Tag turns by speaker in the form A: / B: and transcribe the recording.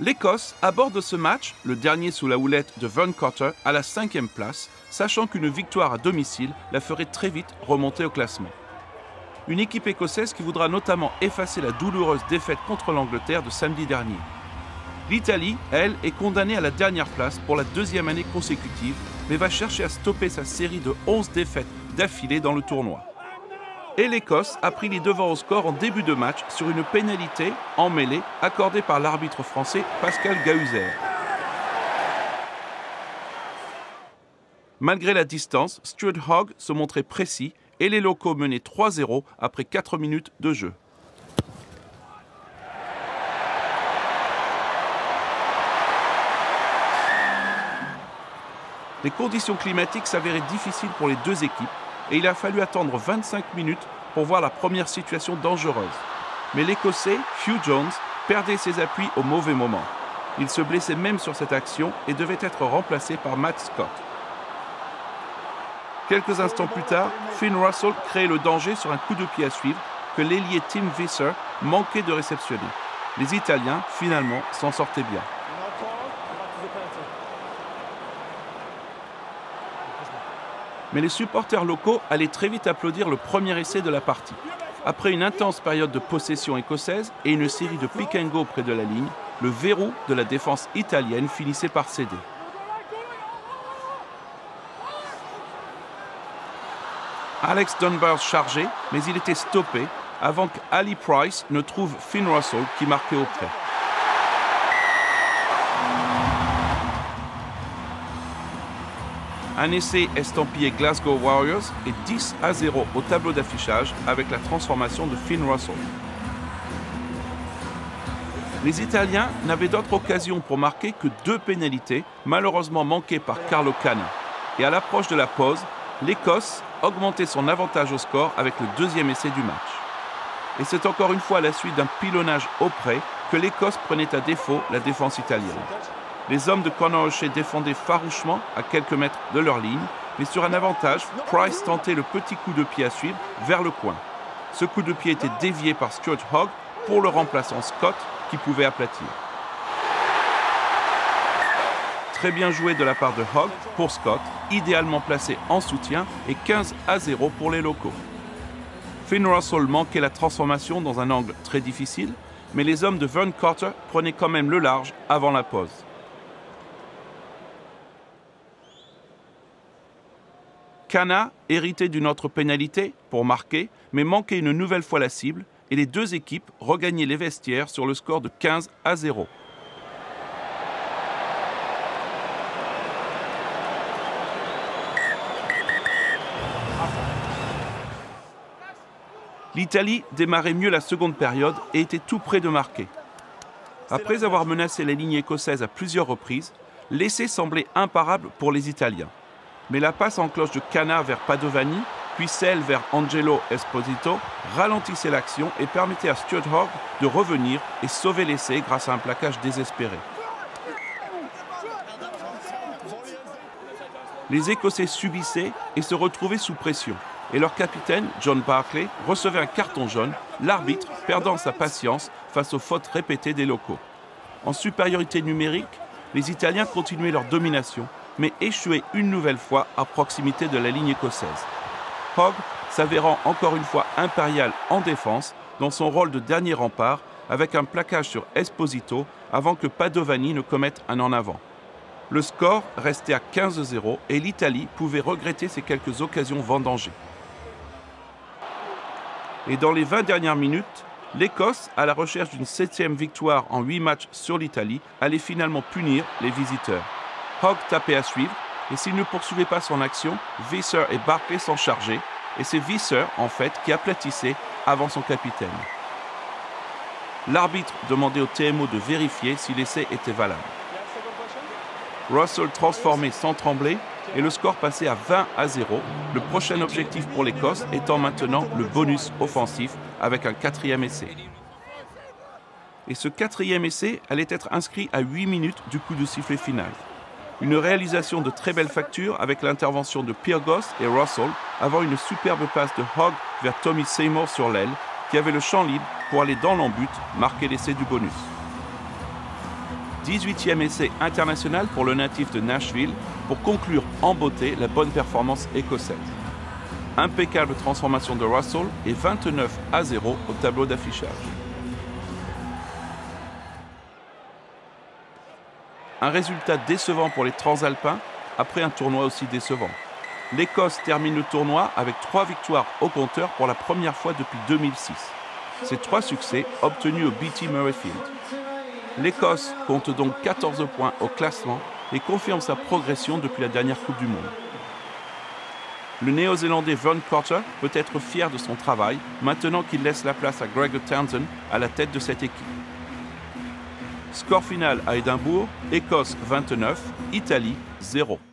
A: L'Écosse aborde ce match, le dernier sous la houlette de Vern Cotter, à la 5e place, sachant qu'une victoire à domicile la ferait très vite remonter au classement. Une équipe écossaise qui voudra notamment effacer la douloureuse défaite contre l'Angleterre de samedi dernier. L'Italie, elle, est condamnée à la dernière place pour la 2e année consécutive, mais va chercher à stopper sa série de 11 défaites d'affilée dans le tournoi. Et l'Écosse a pris les devants au score en début de match sur une pénalité en mêlée accordée par l'arbitre français Pascal Gahuzer. Malgré la distance, Stuart Hogg se montrait précis et les locaux menaient 3-0 après 4 minutes de jeu. Les conditions climatiques s'avéraient difficiles pour les deux équipes et il a fallu attendre 25 minutes pour voir la première situation dangereuse. Mais l'Écossais, Hugh Jones, perdait ses appuis au mauvais moment. Il se blessait même sur cette action et devait être remplacé par Matt Scott. Quelques instants plus tard, Finn Russell créait le danger sur un coup de pied à suivre que l'ailier Tim Visser manquait de réceptionner. Les Italiens, finalement, s'en sortaient bien. Mais les supporters locaux allaient très vite applaudir le premier essai de la partie. Après une intense période de possession écossaise et une série de pick and go près de la ligne, le verrou de la défense italienne finissait par céder. Alex Dunbar chargeait, mais il était stoppé avant qu'Ali Price ne trouve Finn Russell qui marquait au près. Un essai estampillé Glasgow Warriors et 10-0 au tableau d'affichage avec la transformation de Finn Russell. Les Italiens n'avaient d'autre occasion pour marquer que 2 pénalités, malheureusement manquées par Carlo Cana. Et à l'approche de la pause, l'Écosse augmentait son avantage au score avec le 2e essai du match. Et c'est encore une fois à la suite d'un pilonnage au près que l'Écosse prenait à défaut la défense italienne. Les hommes de Conor O'Shea défendaient farouchement à quelques mètres de leur ligne, mais sur un avantage, Price tentait le petit coup de pied à suivre vers le coin. Ce coup de pied était dévié par Stuart Hogg pour le remplaçant Scott qui pouvait aplatir. Très bien joué de la part de Hogg pour Scott, idéalement placé en soutien et 15-0 pour les locaux. Finn Russell manquait la transformation dans un angle très difficile, mais les hommes de Vern Cotter prenaient quand même le large avant la pause. Cana héritait d'une autre pénalité pour marquer, mais manquait une nouvelle fois la cible et les deux équipes regagnaient les vestiaires sur le score de 15-0. L'Italie démarrait mieux la seconde période et était tout près de marquer. Après avoir menacé la ligne écossaise à plusieurs reprises, l'essai semblait imparable pour les Italiens. Mais la passe en cloche de Cana vers Padovani, puis celle vers Angelo Esposito, ralentissait l'action et permettait à Stuart Hogg de revenir et sauver l'essai grâce à un plaquage désespéré. Les Écossais subissaient et se retrouvaient sous pression. Et leur capitaine, John Barclay, recevait un carton jaune, l'arbitre perdant sa patience face aux fautes répétées des locaux. En supériorité numérique, les Italiens continuaient leur domination, mais échouaient une nouvelle fois à proximité de la ligne écossaise. Hogg s'avérant encore une fois impérial en défense, dans son rôle de dernier rempart, avec un plaquage sur Esposito avant que Padovani ne commette un en avant. Le score restait à 15-0 et l'Italie pouvait regretter ces quelques occasions vendangées. Et dans les 20 dernières minutes, l'Écosse, à la recherche d'une 7e victoire en 8 matchs sur l'Italie, allait finalement punir les visiteurs. Hogg tapait à suivre, et s'il ne poursuivait pas son action, Visser et Barclay s'en chargeaient, et c'est Visser, en fait, qui aplatissait avant son capitaine. L'arbitre demandait au TMO de vérifier si l'essai était valable. Russell transformait sans trembler, et le score passait à 20-0, le prochain objectif pour l'Écosse étant maintenant le bonus offensif avec un 4e essai. Et ce 4e essai allait être inscrit à 8 minutes du coup de sifflet final. Une réalisation de très belle facture avec l'intervention de Pyrgos et Russell avant une superbe passe de Hogg vers Tommy Seymour sur l'aile qui avait le champ libre pour aller dans l'embut marquer l'essai du bonus. 18e essai international pour le natif de Nashville pour conclure en beauté la bonne performance écossaise. Impeccable transformation de Russell et 29-0 au tableau d'affichage. Un résultat décevant pour les Transalpins après un tournoi aussi décevant. L'Écosse termine le tournoi avec 3 victoires au compteur pour la première fois depuis 2006. Ces 3 succès obtenus au BT Murrayfield. L'Écosse compte donc 14 points au classement et confirme sa progression depuis la dernière Coupe du Monde. Le Néo-Zélandais Vern Cotter peut être fier de son travail maintenant qu'il laisse la place à Gregor Townsend à la tête de cette équipe. Score final à Édimbourg, Écosse 29, Italie 0.